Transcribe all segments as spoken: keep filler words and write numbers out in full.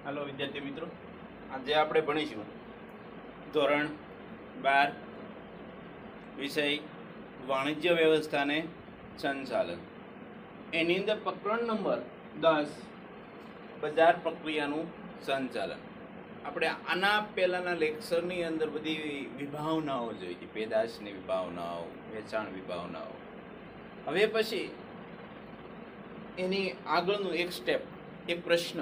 Hello विद्यार्थी मित्रों, आज આપણે ભણીશું ધોરણ બાર વિષય વાણિજ્ય વ્યવસ્થાને સંચાલન. એની અંદર પ્રકરણ નંબર દસ બજાર પ્રક્રિયાનું સંચાલન. આપણે આના પહેલાના લેક્ચરની અંદર બધી વિભાવનાઓ જોઈ હતી, પેદાશની વિભાવનાઓ, વેચાણ વિભાવનાઓ. હવે પછી એની આગળનું એક સ્ટેપ, એક પ્રશ્ન.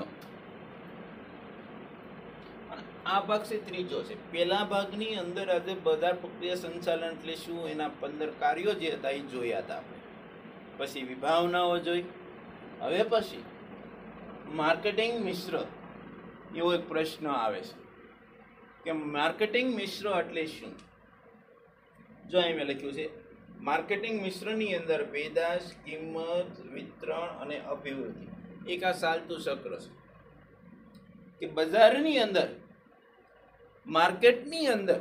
આ ભાગ છે ત્રીજો છે. પહેલા ભાગની અંદર આજે બજાર પ્રક્રિયા સંચાલન એટલે શું, એના પંદર કાર્યો જે હતા એ જોયા હતા આપણે. પછી વિભાવનાઓ જોઈ. હવે પછી માર્કેટિંગ મિશ્ર એવો એક પ્રશ્ન આવે છે કે માર્કેટિંગ મિશ્ર એટલે શું. જો અહીં મેં લખ્યું છે માર્કેટિંગ મિશ્રની અંદર પેદાશ, કિંમત, વિતરણ અને અભિવૃદ્ધિ એક આ ચાલતું ચક્ર છે કે બજારની અંદર, માર્કેટની અંદર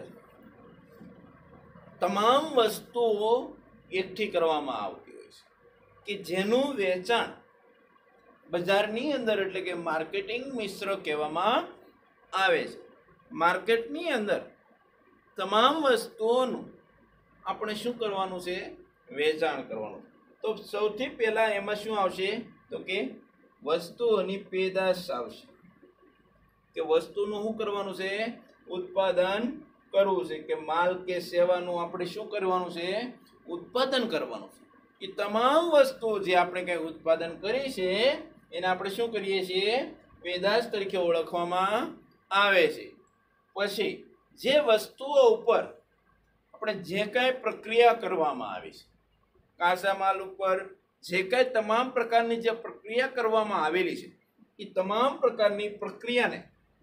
તમામ વસ્તુઓ એકઠી કરવામાં આવતી હોય છે કે જેનું વેચાણ બજારની અંદર એટલે કે માર્કેટિંગ મિશ્ર કહેવામાં આવે છે. માર્કેટની અંદર તમામ વસ્તુઓનું આપણે શું કરવાનું છે, વેચાણ કરવાનું. તો સૌથી પહેલા એમાં શું આવશે તો કે વસ્તુઓની પેદાશ આવશે કે વસ્તુનું શું કરવાનું છે, ઉત્પાદન કરવું છે કે માલ કે સેવાનું આપણે શું કરવાનું છે, ઉત્પાદન કરવાનું છે. એ તમામ વસ્તુઓ જે આપણે કંઈ ઉત્પાદન કરી છે એને આપણે શું કરીએ છીએ, પેદાશ તરીકે ઓળખવામાં આવે છે. પછી જે વસ્તુઓ ઉપર આપણે જે કાંઈ પ્રક્રિયા કરવામાં આવી છે, કાચા માલ ઉપર જે કાંઈ તમામ પ્રકારની જે પ્રક્રિયા કરવામાં આવેલી છે એ તમામ પ્રકારની પ્રક્રિયાને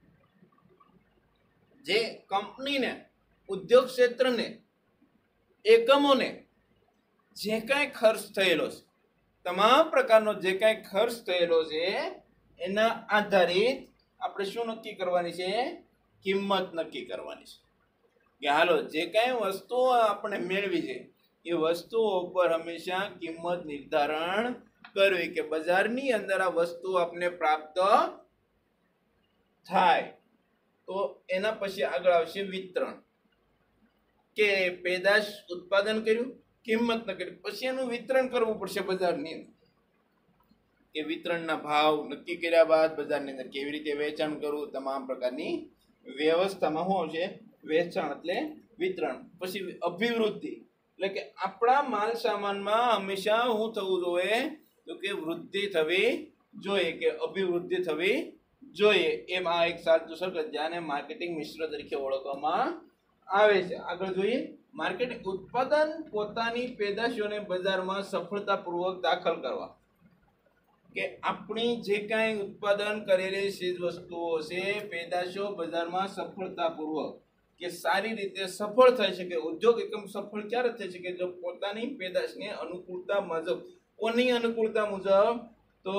જે કંપનીને, ઉદ્યોગ ક્ષેત્રને, એકમોને જે કાંઈ ખર્ચ થયેલો છે, તમામ પ્રકારનો જે કાંઈ ખર્ચ થયેલો છે એના આધારિત આપણે શું નક્કી કરવાની છે, કિંમત નક્કી કરવાની છે. કે હાલો જે કાંઈ વસ્તુઓ આપણે મેળવી છે એ વસ્તુઓ ઉપર હંમેશા કિંમત નિર્ધારણ કરવી કે બજારની અંદર આ વસ્તુ આપણે પ્રાપ્ત થાય. તો એના પછી આગળ આવશે વિતરણ કે પેદાશ ઉત્પાદન કર્યું, કિંમત ન કરી, પછી એનું વિતરણ કરવું પડશે બજારની અંદર. કે વિતરણના ભાવ નક્કી કર્યા બાદ બજારની અંદર કેવી રીતે વેચાણ કરવું, તમામ પ્રકારની વ્યવસ્થામાં શું આવશે, વેચાણ એટલે વિતરણ. પછી અભિવૃદ્ધિ એટલે કે આપણા માલ સામાનમાં હંમેશા શું થવું જોઈએ તો કે વૃદ્ધિ થવી જોઈએ કે અભિવૃદ્ધિ થવી જોઈએ. એમ આ એક સાચું સર્કલ જેને માર્કેટિંગ મિશ્ર તરીકે ઓળખવામાં આવે છે. આગળ જોઈએ માર્કેટિંગ ઉત્પાદન પોતાની પેદાશોને બજારમાં સફળતાપૂર્વક દાખલ કરવા કે આપણી જે કાંઈ ઉત્પાદન કરેલી ચીજ વસ્તુઓ છે, પેદાશો બજારમાં સફળતાપૂર્વક કે સારી રીતે સફળ થઈ શકે. ઉદ્યોગ એકમ સફળ ક્યારે થઈ શકે, જો પોતાની પેદાશને અનુકૂળતા મુજબ. કોની અનુકૂળતા મુજબ તો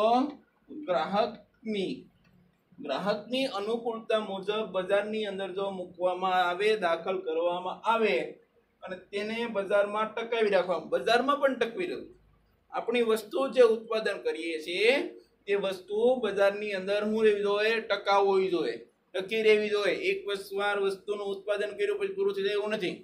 ગ્રાહકની ગ્રાહકની અનુકૂળતા મુજબ બજારની અંદર જો મૂકવામાં આવે, દાખલ કરવામાં આવે અને તેને બજારમાં ટકાવી રાખવા, બજારમાં પણ ટકવી રહેવું. આપણી વસ્તુ જે ઉત્પાદન કરીએ છીએ તે વસ્તુ બજારની અંદર શું રહેવી જોઈએ, ટકાઉ હોવી જોઈએ, ટકી રહેવી જોઈએ. એક વાર વસ્તુનું ઉત્પાદન કર્યું પછી પૂરું થઈ જાય એવું નથી.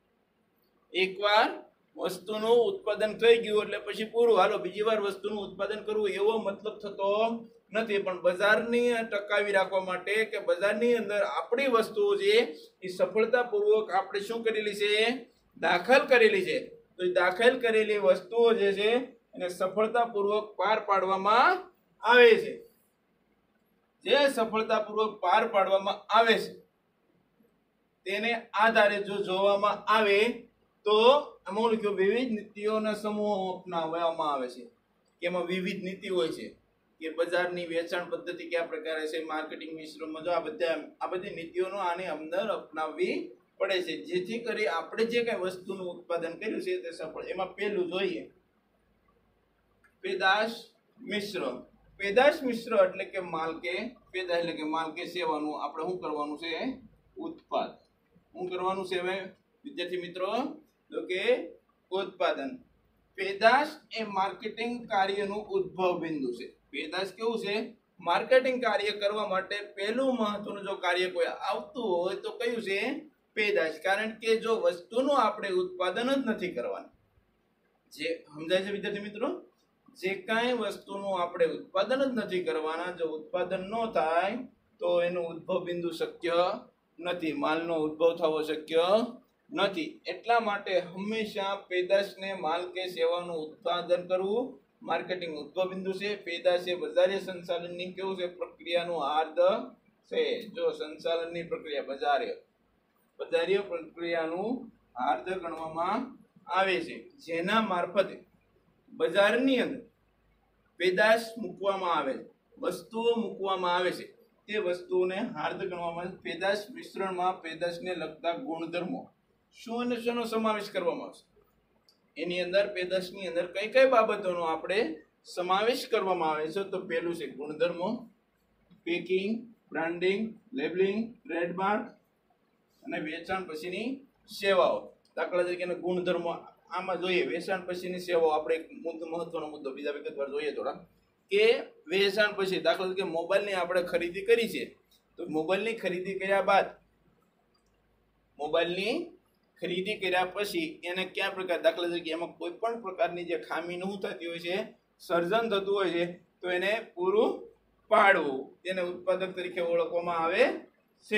એકવાર વસ્તુનું ઉત્પાદન થઈ ગયું એટલે પછી પૂરું, હાલો બીજી વાર વસ્તુનું ઉત્પાદન કરવું એવો મતલબ થતો નથી. પણ બજારની ટકાવી રાખવા માટે કે બજારની અંદર આપણી વસ્તુઓ છે એ સફળતાપૂર્વક આપણે શું કરેલી છે, દાખલ કરેલી છે. તો એ દાખલ કરેલી વસ્તુઓ જે છે એને સફળતાપૂર્વક પાર પાડવામાં આવે છે. જે સફળતાપૂર્વક પાર પાડવામાં આવે છે તેને આધારે જો જોવામાં આવે તો અમુક વિવિધ નીતિઓના સમૂહો અપનાવવામાં આવે છે. કે એમાં વિવિધ નીતિ હોય છે કે બજારની વેચાણ પદ્ધતિ કયા પ્રકારે છે, માર્કેટિંગ મિશ્રમાં જો આ બધા આ બધી નીતિઓનો આને અંદર અપનાવવી પડે છે જેથી કરી આપણે જે કઈ વસ્તુનું ઉત્પાદન કર્યું છે તે સફળ. એમાં પહેલું જોઈએ પેદાશ મિશ્ર. પેદાશ મિશ્ર એટલે કે માલ કે પેદાશ એટલે કે માલ કે સેવાનું આપણે શું કરવાનું છે, ઉત્પાદન. શું કરવાનું છે હવે વિદ્યાર્થી મિત્રો તો કે ઉત્પાદન. પેદાશ એ માર્કેટિંગ કાર્યનું ઉદ્ભવ બિંદુ છે. પેદાશ કેવું છે, માર્કેટિંગ કાર્ય કરવા માટે પહેલું મહત્વનું જો કાર્ય કોઈ આવતું હોય તો કયું છે? પેદાશ. કારણ કે જો વસ્તુનું આપણે ઉત્પાદન જ નથી કરવાનું, જે સમજાય છે વિદ્યાર્થી મિત્રો, જે કાંઈ વસ્તુનું આપણે ઉત્પાદન જ નથી કરવાના, જો ઉત્પાદન ન થાય તો એનું ઉદ્ભવ બિંદુ શક્ય નથી, માલનો ઉદ્ભવ થવો શક્ય નથી. એટલા માટે હંમેશા પેદાશને માલ કે સેવાનું ઉત્પાદન કરવું માર્કેટિંગ ઉદ્ભવ બિંદુ છે. પેદાશ એ બજારીય સંચાલનની કેવું છે? પ્રક્રિયાનું હાર્દ છે. જો સંચાલનની પ્રક્રિયા બજારીય બજારીય પ્રક્રિયાનું હાર્દ ગણવામાં આવે છે, જેના મારફતે બજારની અંદર પેદાશ મૂકવામાં આવે છે, વસ્તુઓ મૂકવામાં આવે છે, તે વસ્તુઓને હાર્દ ગણવામાં આવે છે. પેદાશ મિશ્રણમાં પેદાશને લગતા ગુણધર્મો શું અને શેનો સમાવેશ કરવામાં આવશે? એની અંદર પેદાશની અંદર કઈ કઈ બાબતોનો આપણે સમાવેશ કરવામાં આવે છે? તો પહેલું છે ગુણધર્મો, પેકિંગ, બ્રાન્ડિંગ, લેબલિંગ, ટ્રેડમાર્ક અને વેચાણ પછીની સેવાઓ. દાખલા તરીકે ગુણધર્મો આમાં જોઈએ, વેચાણ પછીની સેવાઓ આપણે એક મહત્વનો મુદ્દો બીજા વિગતવાર જોઈએ થોડા, કે વેચાણ પછી દાખલા તરીકે મોબાઈલની આપણે ખરીદી કરી છે, તો મોબાઈલની ખરીદી કર્યા બાદ મોબાઈલની ખરીદી કર્યા પછી એને કયા પ્રકાર, દાખલા તરીકે એમાં કોઈ પણ પ્રકારની જે ખામી ન થતી હોય છે, સર્જન થતું હોય છે, તો એને પૂરું પાડવું, તેને ઉત્પાદક તરીકે ઓળખવામાં આવે છે.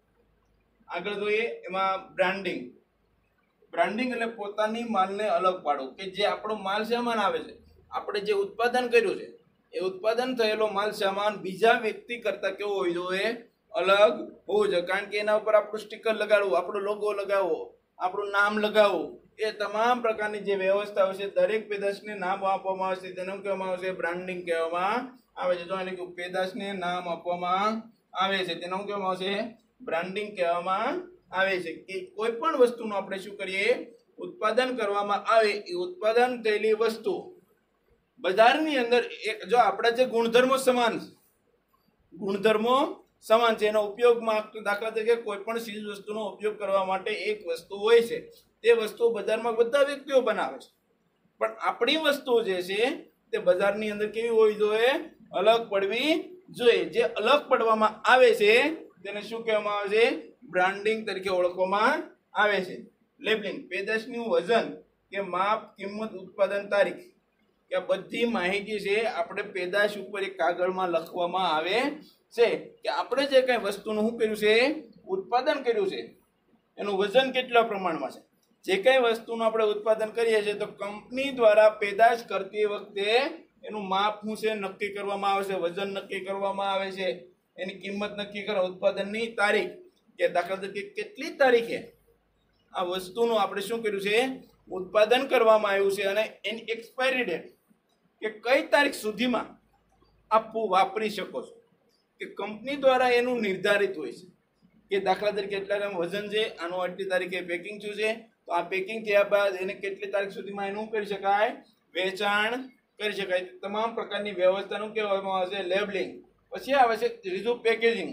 આગળ જોઈએ એમાં બ્રાન્ડિંગ. બ્રાન્ડિંગ એટલે પોતાની માલને અલગ પાડવું, કે જે આપણો માલ સામાન આવે છે, આપણે જે ઉત્પાદન કર્યું છે એ ઉત્પાદન થયેલો માલ સામાન બીજા વ્યક્તિ કરતા કેવો હોય જોઈએ? અલગ હોવું જોઈએ. કારણ કે એના ઉપર આપણું સ્ટીકર લગાડવું, આપણો લોગો લગાવવો, આપણું નામ લગાવવું, એ તમામ પ્રકારની જે વ્યવસ્થા હોય છે, દરેક પેદાશને નામ આપવામાં આવે છે, તેને કહેવામાં આવે છે બ્રાન્ડિંગ કહેવામાં આવે છે. જો એને પેદાશને નામ આપવામાં આવે છે, તેને કહેવામાં આવે છે બ્રાન્ડિંગ કહેવામાં આવે છે. કે કોઈ પણ વસ્તુનું આપણે શું કરીએ? ઉત્પાદન કરવામાં આવે, એ ઉત્પાદન થયેલી વસ્તુ બજારની અંદર એક, જો આપણા જે ગુણધર્મો સમાન ગુણધર્મો સમાન છે, એનો ઉપયોગમાં દાખલા તરીકે કોઈ પણ ચીજ વસ્તુનો ઉપયોગ કરવા માટે એક વસ્તુ હોય છે, તે વસ્તુ બજારમાં બધા વ્યક્તિઓ બનાવે છે, પણ આપણી વસ્તુ જે છે તે બજારની અંદર કેવી હોવી જોઈએ? અલગ પડવી જોઈએ. જે અલગ પડવામાં આવે છે તેને શું કહેવામાં આવે છે? બ્રાન્ડિંગ તરીકે ઓળખવામાં આવે છે. લેબલિંગ, પેદાશનું વજન કે માપ, કિંમત, ઉત્પાદન તારીખ, કે બધી માહિતી છે આપણે પેદાશ ઉપર એક કાગળમાં લખવામાં આવે છે, કે આપણે જે કઈ વસ્તુનું શું કર્યું છે? ઉત્પાદન કર્યું છે, એનું વજન કેટલા પ્રમાણમાં છે. જે કઈ વસ્તુનું આપણે ઉત્પાદન કરીએ છીએ તો કંપની દ્વારા પેદાશ કરતી વખતે એનું માપ શું છે નક્કી કરવામાં આવે છે, વજન નક્કી કરવામાં આવે છે, એની કિંમત નક્કી કરવા, ઉત્પાદનની તારીખ, કે દાખલા તરીકે કેટલી તારીખે આ વસ્તુનું આપણે શું કર્યું છે? ઉત્પાદન કરવામાં આવ્યું છે, અને એની એક્સપાયરી ડેટ, કે કઈ તારીખ સુધીમાં આપવું વાપરી શકો છો, કે કંપની દ્વારા એનું નિર્ધારિત હોય છે. કે દાખલા તરીકે એટલા વજન છે, આનું આટલી તારીખે પેકિંગ થયું છે, તો આ પેકિંગ થયા બાદ એને કેટલી તારીખ સુધીમાં એનું કરી શકાય? વેચાણ કરી શકાય. તમામ પ્રકારની વ્યવસ્થાનું કહેવામાં આવે છે લેબલિંગ. પછી આવે છે ત્રીજું પેકેજિંગ.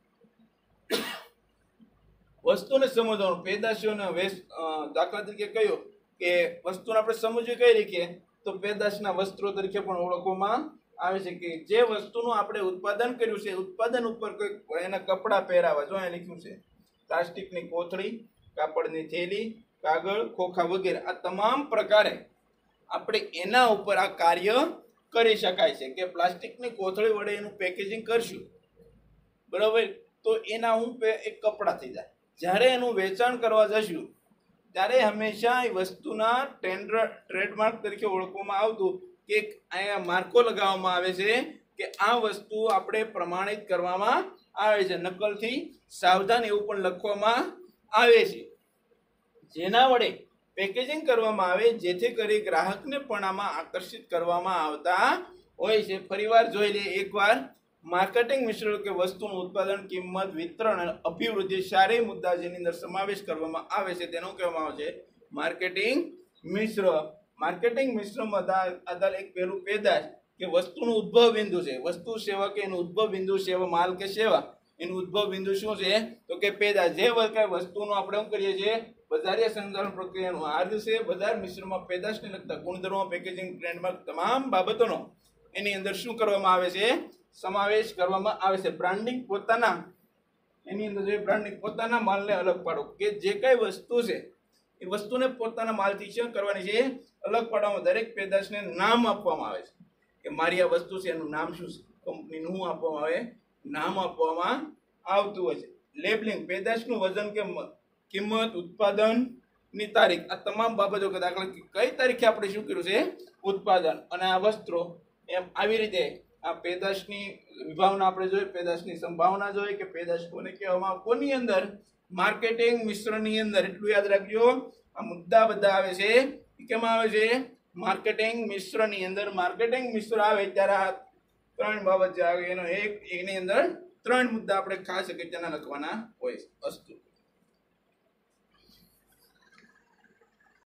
વસ્તુને સમજવાનું, પેદાશોને વેસ્ટ, દાખલા તરીકે કયો કે વસ્તુને આપણે સમજવી કઈ રીતે? તો પેદાશના વસ્ત્રો તરીકે પણ ઓળખવામાં આવે છે, કે જે વસ્તુનું આપણે ઉત્પાદન કર્યું છે, ઉત્પાદન ઉપર કોઈ એના કપડાં પહેરાવા, જો અહીં લખ્યું છે પ્લાસ્ટિકની કોથળી, કાપડની થેલી, કાગળ, ખોખા વગેરે, આ તમામ પ્રકારે આપણે એના ઉપર આ કાર્ય કરી શકાય છે. કે પ્લાસ્ટિકની કોથળી વડે એનું પેકેજિંગ કરશું, બરાબર, તો એના હું એક કપડાં થઈ જાય. જ્યારે એનું વેચાણ કરવા જશું ત્યારે હંમેશા એ વસ્તુના ટેન્ડર ટ્રેડમાર્ક તરીકે ઓળખવામાં આવતું, કે અહીંયા માર્કો લગાવવામાં આવે છે કે આ વસ્તુ આપણે પ્રમાણિત કરવામાં આવે છે, નકલથી સાવધાન એવું પણ લખવામાં આવે છે, જેના વડે પેકેજિંગ કરવામાં આવે, જેથી કરી ગ્રાહકને પણ આમાં આકર્ષિત કરવામાં આવતા હોય છે. ફરીવાર જોઈ લઈએ એકવાર. માર્કેટિંગ મિશ્રણ કે વસ્તુનું ઉત્પાદન, કિંમત, વિતરણ અને અભિવૃદ્ધિ ચારેય મુદ્દા જેની અંદર સમાવેશ કરવામાં આવે છે તેનું કહેવામાં આવે છે માર્કેટિંગ મિશ્ર. માર્કેટિંગ મિશ્રમાં આધાર એક પહેલું પેદાશ, કે વસ્તુનું ઉદ્ભવ બિંદુ છે, વસ્તુ સેવા કે એનું ઉદ્ભવ બિંદુ, સેવા માલ કે સેવા, એનું ઉદ્ભવ બિંદુ શું છે? તો કે પેદાશ. જે વસ્તુનું આપણે શું કરીએ છીએ? બજારીય સંચાલન પ્રક્રિયાનું હાર્દ છે. બજાર મિશ્રમાં પેદાશને લગતા ગુણધર્મો, પેકેજિંગ, ટ્રેડમાર્ક, તમામ બાબતોનો એની અંદર શું કરવામાં આવે છે? સમાવેશ કરવામાં આવે છે. બ્રાન્ડિંગ પોતાના એની અંદર જે બ્રાન્ડિંગ પોતાના માલને અલગ પાડો, કે જે કઈ વસ્તુ છે એ વસ્તુને પોતાના માલથી શું કરવાની છે? અલગ પાડવામાં. દરેક પેદાશને નામ આપવામાં આવે છે કે મારી આ વસ્તુ છે, એનું નામ શું છે? કંપનીનું શું આપવામાં આવે? નામ આપવામાં આવતું હોય છે. લેબલિંગ, પેદાશનું વજન કે કિંમત, ઉત્પાદનની તારીખ, આ તમામ બાબતો કે દાખલા કઈ તારીખે આપણે શું કર્યું છે? ઉત્પાદન. અને આ વસ્ત્રો એમ આવી રીતે આ પેદાશની વિભાવના આપણે જોઈએ, પેદાશની સંભાવના જોઈએ કે પેદાશ કોને કહેવામાં આવે, કોની અંદર? માર્કેટિંગ મિશ્રની અંદર. એટલું યાદ રાખજો, આ મુદ્દા બધા આવે છે કેમાં આવે છે? માર્કેટિંગ મિશ્રની અંદર. માર્કેટિંગ મિશ્ર આવે ત્યારે આ ત્રણ બાબત જે આવે એનો એક એની અંદર ત્રણ મુદ્દા આપણે ખાસ અગત્યના લખવાના હોય છે. અસ્તુ.